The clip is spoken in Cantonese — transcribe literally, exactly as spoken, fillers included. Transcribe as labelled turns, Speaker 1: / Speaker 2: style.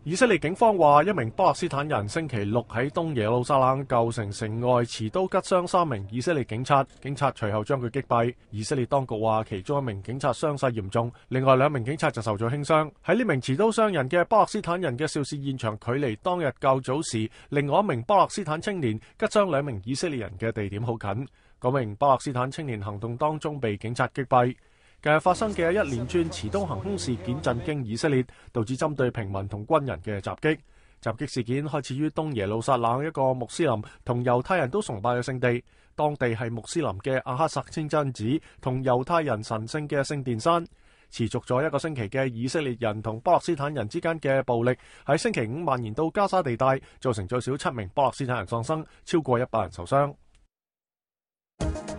Speaker 1: 以色列警方話，一名巴勒斯坦人星期六喺東耶路撒冷舊城城外持刀拮傷三名以色列警察，警察隨後將佢擊斃。以色列當局話，其中一名警察傷勢嚴重，另外兩名警察就受咗輕傷。喺呢名持刀傷人嘅巴勒斯坦人嘅肇事現場，距離當日較早時另外一名巴勒斯坦青年拮傷兩名以色列人嘅地點好近。嗰名巴勒斯坦青年行動當中被警察擊斃。近日發生嘅一連串持刀行兇事件震驚以色列，導致針對平民同軍人嘅襲擊。襲擊事件開始於東耶路撒冷一個穆斯林同猶太人都崇拜嘅聖地，當地係穆斯林嘅阿克薩清真寺同猶太人神聖嘅聖殿山。持續咗一個星期嘅以色列人同巴勒斯坦人之間嘅暴力喺星期五蔓延到加沙地帶，造成最少七名巴勒斯坦人喪生，超過一百人受傷。